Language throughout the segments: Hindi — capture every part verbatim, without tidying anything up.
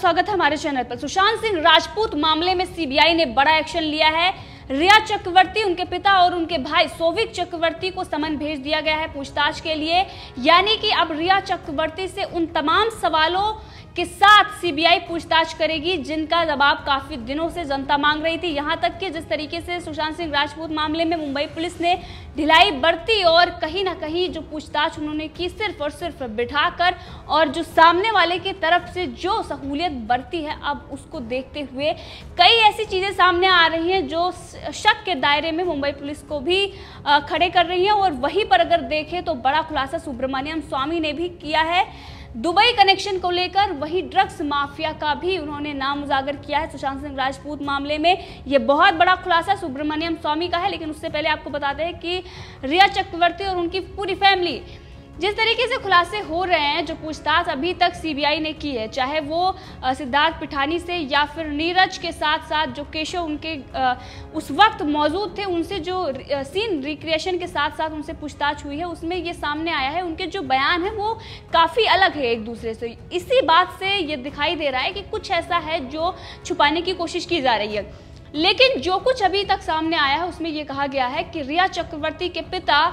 स्वागत है हमारे चैनल पर। सुशांत सिंह राजपूत मामले में सीबीआई ने बड़ा एक्शन लिया है। रिया चक्रवर्ती, उनके पिता और उनके भाई सौविक चक्रवर्ती को समन भेज दिया गया है पूछताछ के लिए। यानी कि अब रिया चक्रवर्ती से उन तमाम सवालों के साथ सीबीआई पूछताछ करेगी जिनका जवाब काफी दिनों से जनता मांग रही थी। यहां तक कि जिस तरीके से सुशांत सिंह राजपूत मामले में मुंबई पुलिस ने ढिलाई बरती और कहीं ना कहीं जो पूछताछ उन्होंने की सिर्फ और सिर्फ बिठाकर, और जो सामने वाले की तरफ से जो सहूलियत बरती है, अब उसको देखते हुए कई ऐसी चीजें सामने आ रही हैं जो शक के दायरे में मुंबई पुलिस को भी खड़े कर रही हैं। और वहीं पर अगर देखें तो बड़ा खुलासा सुब्रमण्यम स्वामी ने भी किया है दुबई कनेक्शन को लेकर। वही ड्रग्स माफिया का भी उन्होंने नाम उजागर किया है सुशांत सिंह राजपूत मामले में। यह बहुत बड़ा खुलासा सुब्रमण्यम स्वामी का है। लेकिन उससे पहले आपको बताते हैं कि रिया चक्रवर्ती और उनकी पूरी फैमिली जिस तरीके से खुलासे हो रहे हैं, जो पूछताछ अभी तक सीबीआई ने की है, चाहे वो सिद्धार्थ पिठानी से या फिर नीरज के साथ साथ जो केशव उनके उस वक्त मौजूद थे, उनसे जो सीन रिक्रिएशन के साथ साथ उनसे पूछताछ हुई है, उसमें ये सामने आया है उनके जो बयान है वो काफ़ी अलग है एक दूसरे से। इसी बात से ये दिखाई दे रहा है कि कुछ ऐसा है जो छुपाने की कोशिश की जा रही है। लेकिन जो कुछ अभी तक सामने आया है उसमें ये कहा गया है कि रिया चक्रवर्ती के पिता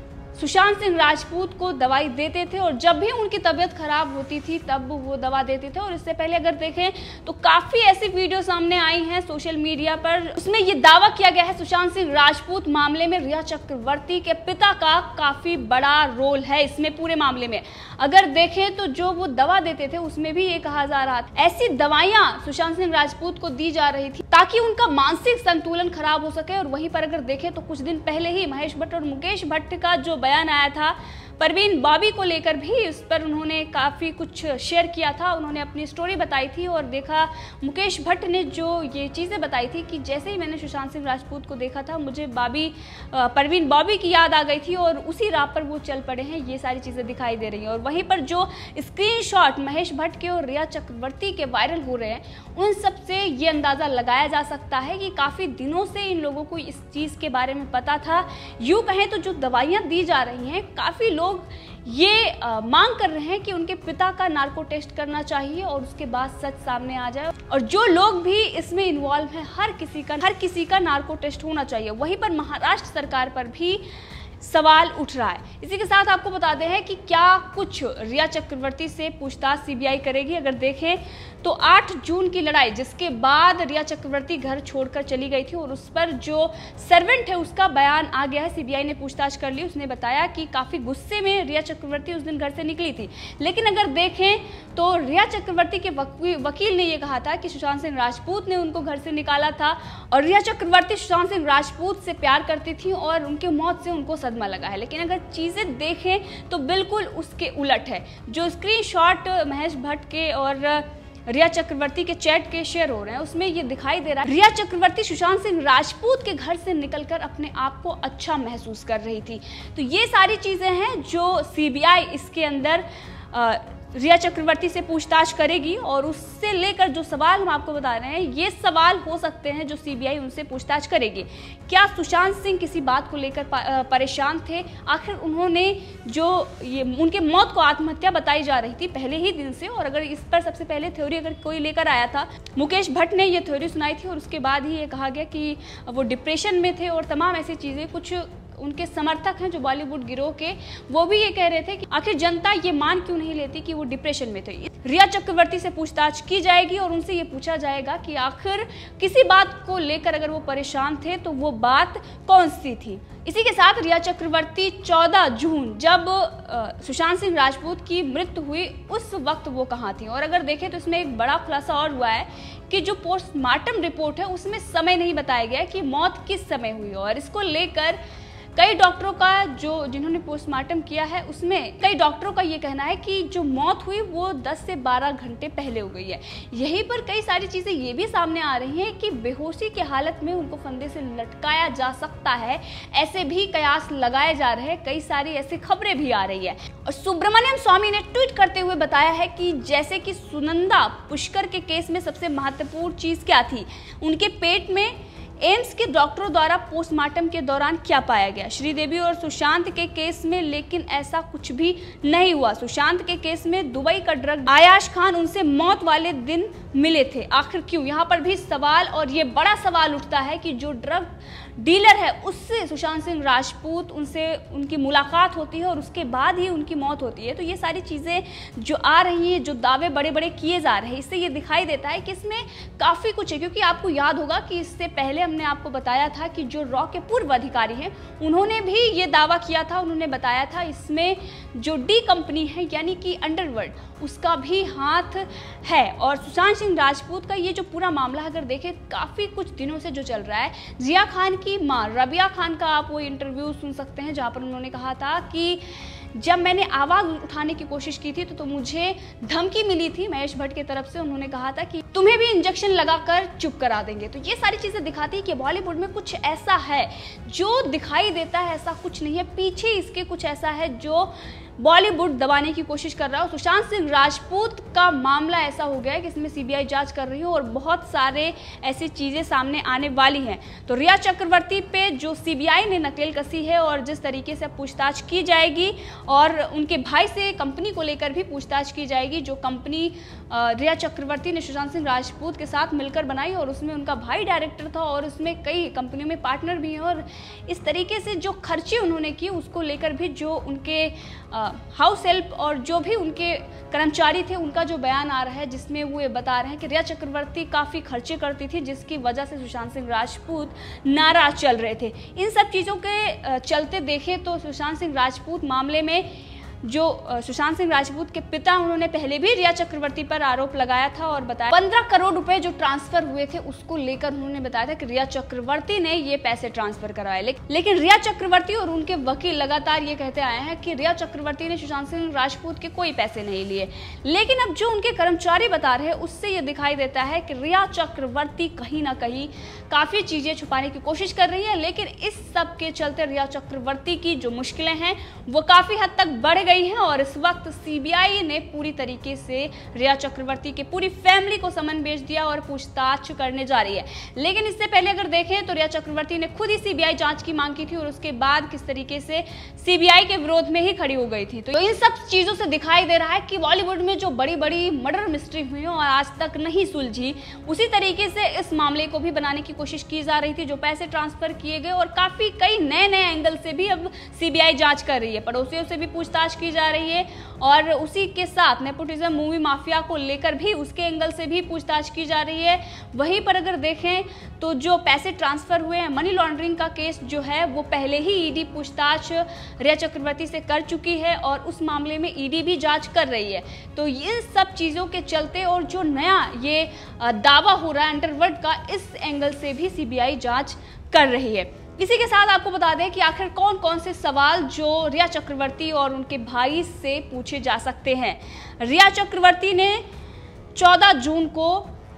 सुशांत सिंह राजपूत को दवाई देते थे और जब भी उनकी तबीयत खराब होती थी तब वो दवा देते थे। और इससे पहले अगर देखें तो काफ़ी ऐसी वीडियो सामने आई हैं सोशल मीडिया पर, उसमें ये दावा किया गया है सुशांत सिंह राजपूत मामले में रिया चक्रवर्ती के पिता का काफ़ी बड़ा रोल है इसमें पूरे मामले में। अगर देखें तो जो वो दवा देते थे उसमें भी ये कहा जा रहा था ऐसी दवाइयाँ सुशांत सिंह राजपूत को दी जा रही थी ताकि उनका मानसिक संतुलन खराब हो सके। और वहीं पर अगर देखें तो कुछ दिन पहले ही महेश भट्ट और मुकेश भट्ट का जो बयान आया था परवीन बॉबी को लेकर भी, उस पर उन्होंने काफ़ी कुछ शेयर किया था। उन्होंने अपनी स्टोरी बताई थी और देखा मुकेश भट्ट ने जो ये चीज़ें बताई थी कि जैसे ही मैंने सुशांत सिंह राजपूत को देखा था मुझे बॉबी परवीन बॉबी की याद आ गई थी और उसी राह पर वो चल पड़े हैं। ये सारी चीज़ें दिखाई दे रही हैं। और वहीं पर जो स्क्रीनशॉट महेश भट्ट के और रिया चक्रवर्ती के वायरल हो रहे हैं उन सब से ये अंदाज़ा लगाया जा सकता है कि काफ़ी दिनों से इन लोगों को इस चीज़ के बारे में पता था। यूँ कहें तो जो दवाइयाँ दी जा रही हैं, काफ़ी लोग ये आ, मांग कर रहे हैं कि उनके पिता का नार्को टेस्ट करना चाहिए और उसके बाद सच सामने आ जाए। और जो लोग भी इसमें इन्वॉल्व हैं हर किसी का हर किसी का नार्को टेस्ट होना चाहिए। वहीं पर महाराष्ट्र सरकार पर भी सवाल उठ रहा है। इसी के साथ आपको बताते हैं कि क्या कुछ रिया चक्रवर्ती से पूछताछ सीबीआई करेगी। अगर देखें तो आठ जून की लड़ाई जिसके बाद रिया चक्रवर्ती घर छोड़कर चली गई थी और उस पर जो सर्वेंट है उसका बयान आ गया है। सीबीआई ने पूछताछ कर ली। उसने बताया कि काफ़ी गुस्से में रिया चक्रवर्ती उस दिन घर से निकली थी। लेकिन अगर देखें तो रिया चक्रवर्ती के वकील ने यह कहा था कि सुशांत सिंह राजपूत ने उनको घर से निकाला था और रिया चक्रवर्ती सुशांत सिंह राजपूत से प्यार करती थी और उनकी मौत से उनको सदमा लगा है। लेकिन अगर चीज़ें देखें तो बिल्कुल उसके उलट है। जो स्क्रीनशॉट महेश भट्ट के और रिया चक्रवर्ती के चैट के शेयर हो रहे हैं उसमें ये दिखाई दे रहा है रिया चक्रवर्ती सुशांत सिंह राजपूत के घर से निकलकर अपने आप को अच्छा महसूस कर रही थी। तो ये सारी चीज़ें हैं जो सीबीआई इसके अंदर आ, रिया चक्रवर्ती से पूछताछ करेगी। और उससे लेकर जो सवाल हम आपको बता रहे हैं ये सवाल हो सकते हैं जो सीबीआई उनसे पूछताछ करेगी। क्या सुशांत सिंह किसी बात को लेकर परेशान थे? आखिर उन्होंने जो ये उनके मौत को आत्महत्या बताई जा रही थी पहले ही दिन से, और अगर इस पर सबसे पहले थ्योरी अगर कोई लेकर आया था मुकेश भट्ट ने ये थ्योरी सुनाई थी और उसके बाद ही ये कहा गया कि वो डिप्रेशन में थे और तमाम ऐसी चीज़ें। कुछ उनके समर्थक हैं जो बॉलीवुड गिरोह के, वो भी ये कह रहे थे कि आखिर जनता ये मान क्यों नहीं लेती कि वो डिप्रेशन में थे। रिया चक्रवर्ती से पूछताछ की जाएगी और उनसे ये पूछा जाएगा कि आखिर किसी बात को लेकर अगर वो परेशान थे तो वो बात कौन सी थी। इसी के साथ रिया चक्रवर्ती चौदह जून जब सुशांत सिंह राजपूत की मृत्यु हुई उस वक्त वो कहाँ थी। और अगर देखें तो इसमें एक बड़ा खुलासा और हुआ है कि जो पोस्टमार्टम रिपोर्ट है उसमें समय नहीं बताया गया कि मौत किस समय हुई। और इसको लेकर कई डॉक्टरों का जो जिन्होंने पोस्टमार्टम किया है उसमें कई डॉक्टरों का ये कहना है कि जो मौत हुई वो दस से बारह घंटे पहले हो गई है। यहीं पर कई सारी चीज़ें ये भी सामने आ रही हैं कि बेहोशी की हालत में उनको फंदे से लटकाया जा सकता है, ऐसे भी कयास लगाए जा रहे हैं। कई सारी ऐसी खबरें भी आ रही है। और सुब्रमण्यम स्वामी ने ट्वीट करते हुए बताया है कि जैसे कि सुनंदा पुष्कर के केस में सबसे महत्वपूर्ण चीज़ क्या थी, उनके पेट में एम्स के डॉक्टरों द्वारा पोस्टमार्टम के दौरान क्या पाया गया। श्रीदेवी और सुशांत के केस में लेकिन ऐसा कुछ भी नहीं हुआ। सुशांत के केस में दुबई का ड्रग अयाश खान उनसे मौत वाले दिन मिले थे, आखिर क्यों? यहाँ पर भी सवाल और ये बड़ा सवाल उठता है कि जो ड्रग डीलर है उससे सुशांत सिंह राजपूत उनसे उनकी मुलाकात होती है और उसके बाद ही उनकी मौत होती है। तो ये सारी चीज़ें जो आ रही हैं, जो दावे बड़े बड़े किए जा रहे हैं, इससे ये दिखाई देता है कि इसमें काफ़ी कुछ है। क्योंकि आपको याद होगा कि इससे पहले हमने आपको बताया था कि जो रॉ के पूर्व अधिकारी हैं उन्होंने भी ये दावा किया था, उन्होंने बताया था इसमें जो डी कंपनी है यानी कि अंडरवर्ल्ड उसका भी हाथ है। और सुशांत सिंह राजपूत का ये जो पूरा मामला अगर देखें काफ़ी कुछ दिनों से जो चल रहा है, जिया खान की मां रबिया खान का आप वो इंटरव्यू सुन सकते हैं जहाँ पर उन्होंने कहा था कि जब मैंने आवाज़ उठाने की कोशिश की थी तो, तो मुझे धमकी मिली थी महेश भट्ट की तरफ से। उन्होंने कहा था कि तुम्हें भी इंजेक्शन लगाकर चुप करा देंगे। तो ये सारी चीज़ें दिखाती है कि बॉलीवुड में कुछ ऐसा है जो दिखाई देता है, ऐसा कुछ नहीं है, पीछे इसके कुछ ऐसा है जो बॉलीवुड दबाने की कोशिश कर रहा है। सुशांत सिंह राजपूत का मामला ऐसा हो गया है कि इसमें सीबीआई जांच कर रही है और बहुत सारे ऐसी चीज़ें सामने आने वाली हैं। तो रिया चक्रवर्ती पे जो सीबीआई ने नकेल कसी है और जिस तरीके से पूछताछ की जाएगी और उनके भाई से कंपनी को लेकर भी पूछताछ की जाएगी, जो कंपनी रिया चक्रवर्ती ने सुशांत सिंह राजपूत के साथ मिलकर बनाई और उसमें उनका भाई डायरेक्टर था और उसमें कई कंपनियों में पार्टनर भी हैं। और इस तरीके से जो खर्चे उन्होंने किए उसको लेकर भी जो उनके हाउस हेल्प और जो भी उनके कर्मचारी थे उनका जो बयान आ रहा है, जिसमें वो ये बता रहे हैं कि रिया चक्रवर्ती काफ़ी खर्चे करती थी जिसकी वजह से सुशांत सिंह राजपूत नाराज चल रहे थे। इन सब चीज़ों के चलते देखें तो सुशांत सिंह राजपूत मामले में जो सुशांत सिंह राजपूत के पिता, उन्होंने पहले भी रिया चक्रवर्ती पर आरोप लगाया था और बताया पंद्रह करोड़ रुपए जो ट्रांसफर हुए थे उसको लेकर उन्होंने बताया था कि रिया चक्रवर्ती ने ये पैसे ट्रांसफर करवाए। ले, लेकिन रिया चक्रवर्ती और उनके वकील लगातार ये कहते आए हैं कि रिया चक्रवर्ती ने सुशांत सिंह राजपूत के कोई पैसे नहीं लिए। लेकिन अब जो उनके कर्मचारी बता रहे हैं उससे ये दिखाई देता है कि रिया चक्रवर्ती कहीं ना कहीं काफ़ी चीज़ें छुपाने की कोशिश कर रही है। लेकिन इस सब के चलते रिया चक्रवर्ती की जो मुश्किलें हैं वो काफ़ी हद तक बढ़ गई हैं और इस वक्त सीबीआई ने पूरी तरीके से रिया चक्रवर्ती के पूरी फैमिली को समन भेज दिया और पूछताछ करने जा रही है। लेकिन इससे पहले अगर देखें तो रिया चक्रवर्ती ने खुद ही सीबीआई जांच की मांग की थी और उसके बाद किस तरीके से सीबीआई के विरोध में ही खड़ी हो गई थी। तो इन सब चीजों से दिखाई दे रहा है कि बॉलीवुड में जो बड़ी बड़ी मर्डर मिस्ट्री हुई और आज तक नहीं सुलझी, उसी तरीके से इस मामले को भी बनाने की कोशिश की जा रही थी। जो पैसे ट्रांसफर किए गए और काफी कई नए नए एंगल से भी अब सीबीआई जांच कर रही है, पड़ोसियों से भी पूछताछ की जा रही है और उसी के साथ नेपोटिज्म मूवी माफिया को लेकर भी उसके एंगल से भी पूछताछ की जा रही है। वहीं पर अगर देखें तो जो पैसे ट्रांसफर हुए हैं, मनी लॉन्ड्रिंग का केस जो है वो पहले ही ईडी पूछताछ रिया चक्रवर्ती से कर चुकी है और उस मामले में ईडी भी जांच कर रही है। तो ये सब चीज़ों के चलते और जो नया ये दावा हो रहा है अंडरवर्ल्ड का, इस एंगल से भी सीबीआई जांच कर रही है। इसी के साथ आपको बता दें कि आखिर कौन कौन से सवाल जो रिया चक्रवर्ती और उनके भाई से पूछे जा सकते हैं। रिया चक्रवर्ती ने चौदह जून को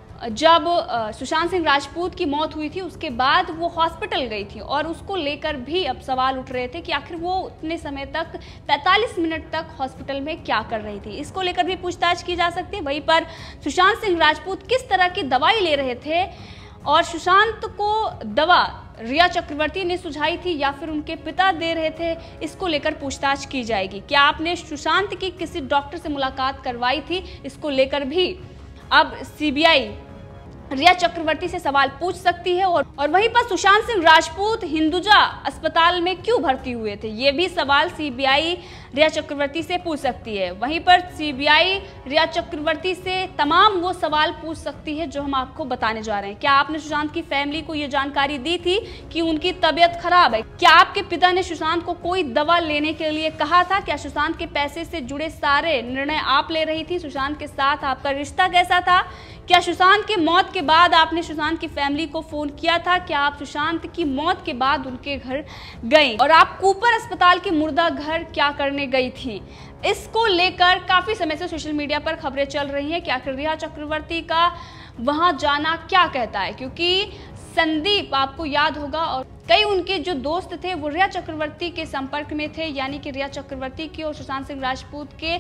जब सुशांत सिंह राजपूत की मौत हुई थी उसके बाद वो हॉस्पिटल गई थी और उसको लेकर भी अब सवाल उठ रहे थे कि आखिर वो उतने समय तक पैंतालीस मिनट तक हॉस्पिटल में क्या कर रही थी। इसको लेकर भी पूछताछ की जा सकती है। वहीं पर सुशांत सिंह राजपूत किस तरह की दवाई ले रहे थे और सुशांत को दवा रिया चक्रवर्ती ने सुझाई थी या फिर उनके पिता दे रहे थे, इसको लेकर पूछताछ की जाएगी। क्या आपने सुशांत की किसी डॉक्टर से मुलाकात करवाई थी, इसको लेकर भी अब सीबीआई रिया चक्रवर्ती से सवाल पूछ सकती है। और और वहीं पर सुशांत सिंह राजपूत हिंदुजा अस्पताल में क्यों भर्ती हुए थे, ये भी सवाल सीबीआई रिया चक्रवर्ती से पूछ सकती है। वहीं पर सीबीआई रिया चक्रवर्ती से तमाम वो सवाल पूछ सकती है जो हम आपको बताने जा रहे हैं। क्या आपने सुशांत की फैमिली को ये जानकारी दी थी कि उनकी तबीयत खराब है? क्या आपके पिता ने सुशांत को कोई दवा लेने के लिए कहा था? क्या सुशांत के पैसे से जुड़े सारे निर्णय आप ले रही थी? सुशांत के साथ आपका रिश्ता कैसा था? क्या सुशांत की मौत के बाद आपने सुशांत की फैमिली को फोन किया था? क्या आप सुशांत की मौत के बाद उनके घर गई और आप कूपर अस्पताल के मुर्दा घर क्या करने गई थी? इसको लेकर काफी समय से सोशल मीडिया पर खबरें चल रही हैं कि आखिर रिया चक्रवर्ती का वहां जाना क्या कहता है, क्योंकि संदीप आपको याद होगा और कई उनके जो दोस्त थे वो रिया चक्रवर्ती के संपर्क में थे, यानी कि रिया चक्रवर्ती के और सुशांत सिंह राजपूत के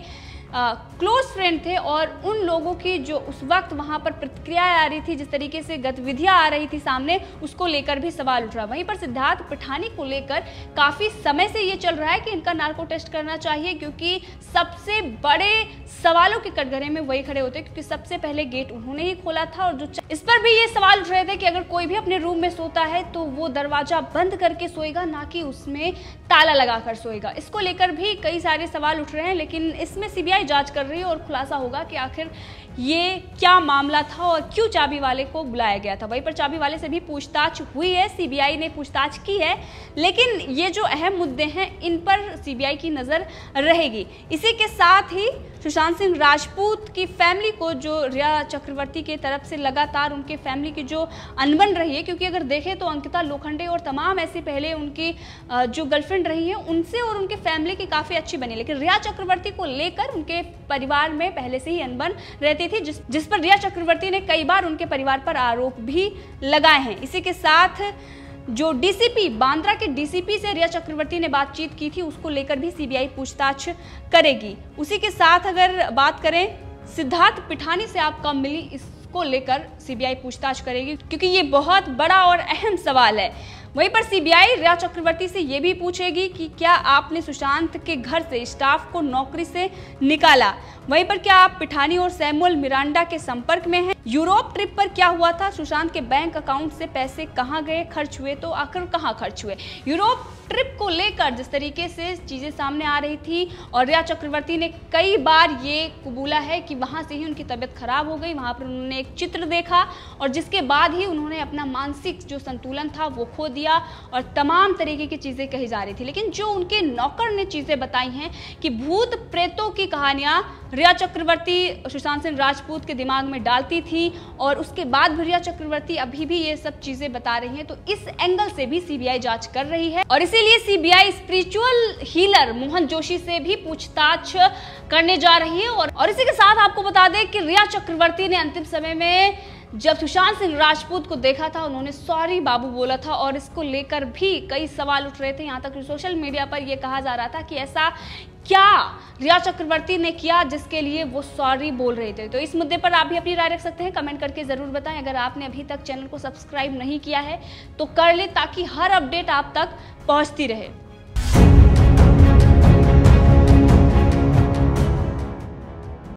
क्लोज फ्रेंड थे और उन लोगों की जो उस वक्त वहां पर प्रतिक्रियाएं आ रही थी, जिस तरीके से गतिविधियां आ रही थी सामने, उसको लेकर भी सवाल उठ रहा। वहीं पर सिद्धार्थ पिठानी को लेकर काफी समय से ये चल रहा है कि इनका नार्को टेस्ट करना चाहिए, क्योंकि सबसे बड़े सवालों के कटघरे में वही खड़े होते, क्योंकि सबसे पहले गेट उन्होंने ही खोला था। और जो इस पर भी ये सवाल उठ रहे थे कि अगर कोई भी अपने रूम में सोता है तो वो दरवाजा बंद करके सोएगा, ना कि उसमें ताला लगाकर सोएगा। इसको लेकर भी कई सारे सवाल उठ रहे हैं, लेकिन इसमें सीबीआई जांच कर रही है और खुलासा होगा कि आखिर ये क्या मामला था और क्यों चाबी वाले को बुलाया गया था। वहीं पर चाबी वाले से भी पूछताछ हुई है, सीबीआई ने पूछताछ की है, लेकिन ये जो अहम मुद्दे हैं इन पर सीबीआई की नजर रहेगी। इसी के साथ ही सुशांत सिंह राजपूत की फैमिली को जो रिया चक्रवर्ती के तरफ से लगातार उनके फैमिली की जो अनबन रही है, क्योंकि अगर देखें तो अंकिता लोखंडे और तमाम ऐसी पहले उनकी जो गर्लफ्रेंड रही है उनसे और उनके फैमिली की काफ़ी अच्छी बनी, लेकिन रिया चक्रवर्ती को लेकर उनके परिवार में पहले से ही अनबन रहती थी, जिस जिस पर रिया चक्रवर्ती ने कई बार उनके परिवार पर आरोप भी लगाए हैं। इसी के साथ जो डीसीपी बांद्रा के डीसीपी से रिया चक्रवर्ती ने बातचीत की थी, उसको लेकर भी सीबीआई पूछताछ करेगी। उसी के साथ अगर बात करें सिद्धार्थ पिठानी से आप कब मिली, इसको लेकर सीबीआई पूछताछ करेगी, क्योंकि ये बहुत बड़ा और अहम सवाल है। वहीं पर सीबीआई रिया चक्रवर्ती से ये भी पूछेगी कि क्या आपने सुशांत के घर से स्टाफ को नौकरी से निकाला। वहीं पर क्या आप पिठानी और सैमुअल मिरांडा के संपर्क में हैं। यूरोप ट्रिप पर क्या हुआ था, सुशांत के बैंक अकाउंट से पैसे कहां गए, खर्च हुए तो आखिर कहां खर्च हुए। यूरोप ट्रिप को लेकर जिस तरीके से चीजें सामने आ रही थी और रिया चक्रवर्ती ने कई बार ये कबूला है कि वहां से ही उनकी तबीयत खराब हो गई, वहां पर उन्होंने एक चित्र देखा और जिसके बाद ही उन्होंने अपना मानसिक जो संतुलन था वो खो दिया और तमाम तरीके की चीजें कही जा रही थी। लेकिन जो उनके नौकर ने चीजें बताई हैं कि भूत प्रेतों की कहानियां रिया चक्रवर्ती सुशांत सिंह राजपूत के दिमाग में डालती थी और उसके बाद भी रिया चक्रवर्ती अभी भी ये सब चीजें बता रही हैं, तो इस एंगल से भी सीबीआई जांच कर रही है और इसीलिए CBI spiritual healer Mohan Joshi से भी पूछताछ करने जा रही है। और, और इसी के साथ आपको बता दें कि रिया चक्रवर्ती ने अंतिम समय में जब सुशांत सिंह राजपूत को देखा था उन्होंने सॉरी बाबू बोला था और इसको लेकर भी कई सवाल उठ रहे थे। यहाँ तक सोशल मीडिया पर यह कहा जा रहा था कि ऐसा क्या रिया चक्रवर्ती ने किया जिसके लिए वो सॉरी बोल रहे थे। तो इस मुद्दे पर आप भी अपनी राय रख सकते हैं, कमेंट करके जरूर बताएं। अगर आपने अभी तक चैनल को सब्सक्राइब नहीं किया है तो कर ले, ताकि हर अपडेट आप तक पहुंचती रहे।